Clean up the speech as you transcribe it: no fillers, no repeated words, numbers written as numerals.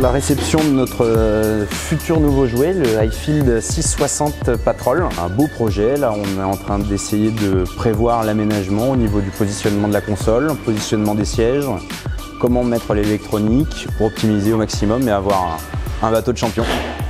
la réception de notre futur nouveau jouet, le iField 660 Patrol. Un beau projet, là on est en train d'essayer de prévoir l'aménagement au niveau du positionnement de la console, positionnement des sièges, comment mettre l'électronique pour optimiser au maximum et avoir un bateau de champion.